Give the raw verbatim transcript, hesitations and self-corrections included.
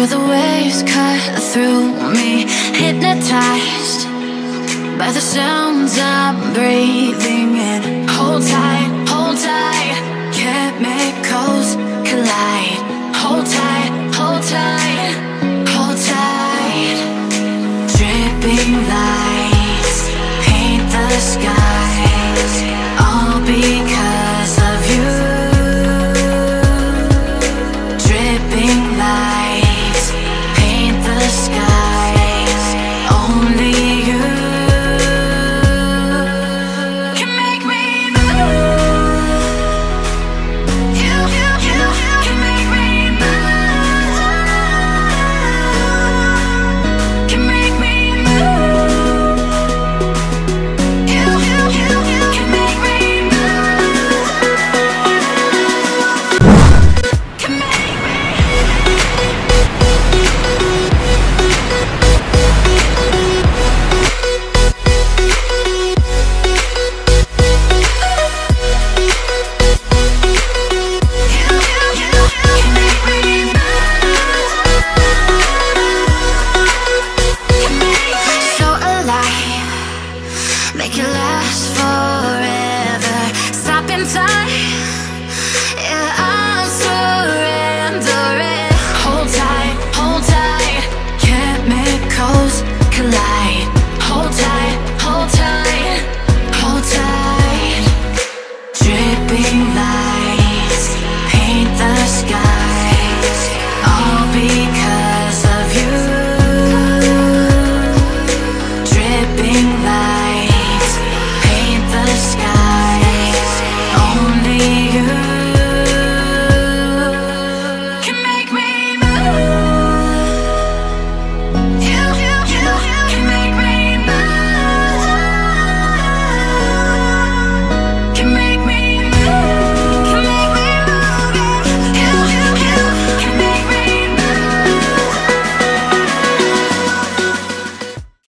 Feel the waves cut through me, hypnotized by the sounds I'm breathing in. Hold tight, hold tight, chemicals collide. Hold tight, hold tight, hold tight. Dripping lights paint the skies, all because of you. Dripping lights paint the skies, only you can make me move. You, you, you can make me move. Can make me move. You, you, you can make me move. Can make me. So alive, make it last forever. Stop in time, yeah, I'm surrendering. Hold tight, hold tight, chemicals collide. Hold tight, hold tight, hold tight. Dripping lights paint the skies, all because of you. Dripping lights paint the skies, only you.